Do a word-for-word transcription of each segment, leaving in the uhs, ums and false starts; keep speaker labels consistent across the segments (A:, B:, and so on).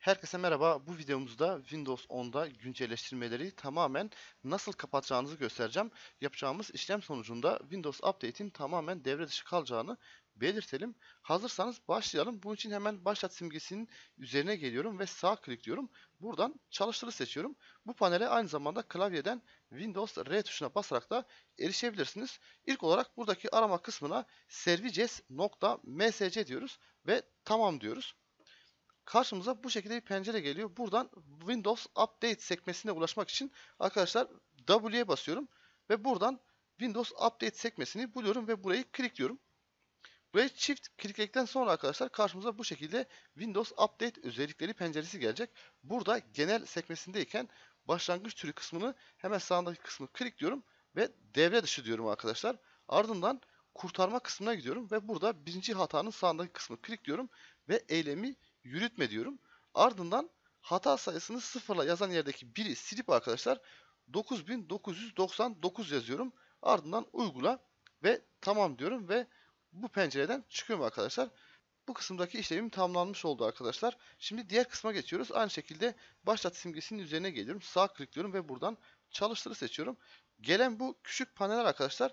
A: Herkese merhaba. Bu videomuzda Windows onda güncelleştirmeleri tamamen nasıl kapatacağınızı göstereceğim. Yapacağımız işlem sonucunda Windows Update'in tamamen devre dışı kalacağını belirtelim. Hazırsanız başlayalım. Bunun için hemen başlat simgesinin üzerine geliyorum ve sağ klikliyorum. Buradan çalıştırı seçiyorum. Bu panele aynı zamanda klavyeden Windows R tuşuna basarak da erişebilirsiniz. İlk olarak buradaki arama kısmına services.msc diyoruz ve tamam diyoruz. Karşımıza bu şekilde bir pencere geliyor. Buradan Windows Update sekmesine ulaşmak için arkadaşlar W'ye basıyorum. Ve buradan Windows Update sekmesini buluyorum ve burayı klikliyorum. Burayı çift klikledikten sonra arkadaşlar karşımıza bu şekilde Windows Update özellikleri penceresi gelecek. Burada genel sekmesindeyken başlangıç türü kısmını hemen sağındaki kısmı klikliyorum ve devre dışı diyorum arkadaşlar. Ardından kurtarma kısmına gidiyorum ve burada birinci hatanın sağındaki kısmı klikliyorum ve eylemi yürütme diyorum. Ardından hata sayısını sıfırla yazan yerdeki biri silip arkadaşlar dokuz bin dokuz yüz doksan dokuz yazıyorum. Ardından uygula ve tamam diyorum ve bu pencereden çıkıyorum arkadaşlar. Bu kısımdaki işlemim tamamlanmış oldu arkadaşlar. Şimdi diğer kısma geçiyoruz. Aynı şekilde başlat simgesinin üzerine geliyorum. Sağ klikliyorum ve buradan çalıştırı seçiyorum. Gelen bu küçük paneller arkadaşlar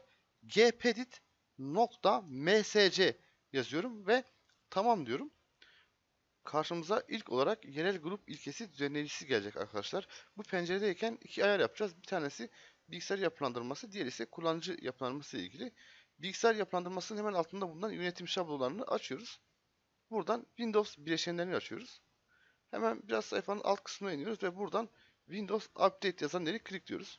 A: gpedit.msc yazıyorum ve tamam diyorum. Karşımıza ilk olarak yerel grup ilkesi düzenleyicisi gelecek arkadaşlar. Bu penceredeyken iki ayar yapacağız. Bir tanesi bilgisayar yapılandırması, diğeri ise kullanıcı yapılandırması ile ilgili. Bilgisayar yapılandırmasının hemen altında bulunan yönetim şablonlarını açıyoruz. Buradan Windows bileşenlerini açıyoruz. Hemen biraz sayfanın alt kısmına iniyoruz ve buradan Windows Update yazan yeri klikliyoruz.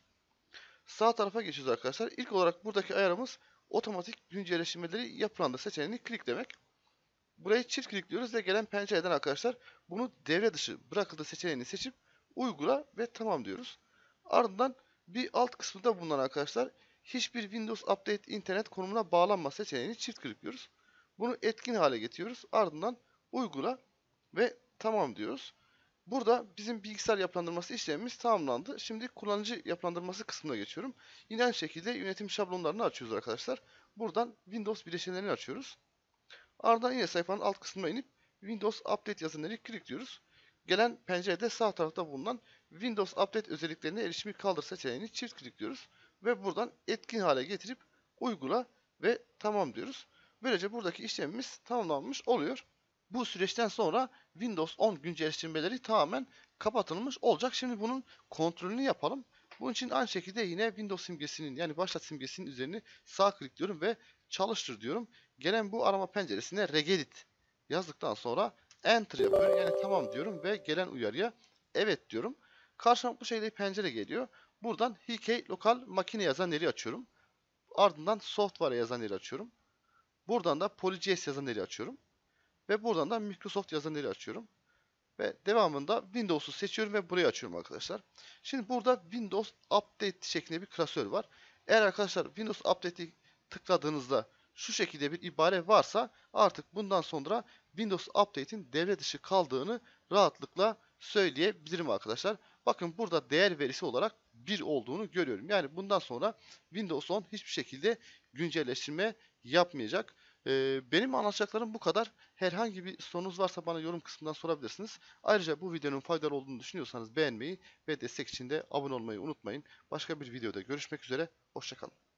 A: Sağ tarafa geçiyoruz arkadaşlar. İlk olarak buradaki ayarımız otomatik güncelleştirmeleri yapılandır seçeneğini kliklemek. Burayı çift klikliyoruz ve gelen pencereden arkadaşlar bunu devre dışı bırakıldı seçeneğini seçip uygula ve tamam diyoruz. Ardından bir alt kısmında bulunan arkadaşlar hiçbir Windows Update internet konumuna bağlanma seçeneğini çift klikliyoruz. Bunu etkin hale getiriyoruz. Ardından uygula ve tamam diyoruz. Burada bizim bilgisayar yapılandırması işlemimiz tamamlandı. Şimdi kullanıcı yapılandırması kısmına geçiyorum. Yine aynı şekilde yönetim şablonlarını açıyoruz arkadaşlar. Buradan Windows bileşenlerini açıyoruz. Ardından yine sayfanın alt kısmına inip Windows Update yazanları klikliyoruz. Gelen pencerede sağ tarafta bulunan Windows Update özelliklerine erişimi kaldır seçeneğini çift klikliyoruz. Ve buradan etkin hale getirip uygula ve tamam diyoruz. Böylece buradaki işlemimiz tamamlanmış oluyor. Bu süreçten sonra Windows on güncelleştirmeleri tamamen kapatılmış olacak. Şimdi bunun kontrolünü yapalım. Bunun için aynı şekilde yine Windows simgesinin yani başlat simgesinin üzerine sağ klikliyorum ve çalıştır diyorum. Gelen bu arama penceresine regedit yazdıktan sonra enter yapıyorum. Yani tamam diyorum ve gelen uyarıya evet diyorum. Karşıma bu şekilde pencere geliyor. Buradan H K lokal makine yazan yeri açıyorum. Ardından software yazan yeri açıyorum. Buradan da PolyJS yazan yeri açıyorum. Ve buradan da Microsoft yazan yeri açıyorum. Ve devamında Windows'u seçiyorum ve burayı açıyorum arkadaşlar. Şimdi burada Windows Update şeklinde bir klasör var. Eğer arkadaşlar Windows Update'i tıkladığınızda şu şekilde bir ibare varsa artık bundan sonra Windows Update'in devre dışı kaldığını rahatlıkla söyleyebilirim arkadaşlar. Bakın burada değer verisi olarak bir olduğunu görüyorum. Yani bundan sonra Windows on hiçbir şekilde güncelleştirme yapmayacak. Ee, benim anlatacaklarım bu kadar. Herhangi bir sorunuz varsa bana yorum kısmından sorabilirsiniz. Ayrıca bu videonun faydalı olduğunu düşünüyorsanız beğenmeyi ve destek için de abone olmayı unutmayın. Başka bir videoda görüşmek üzere. Hoşça kalın.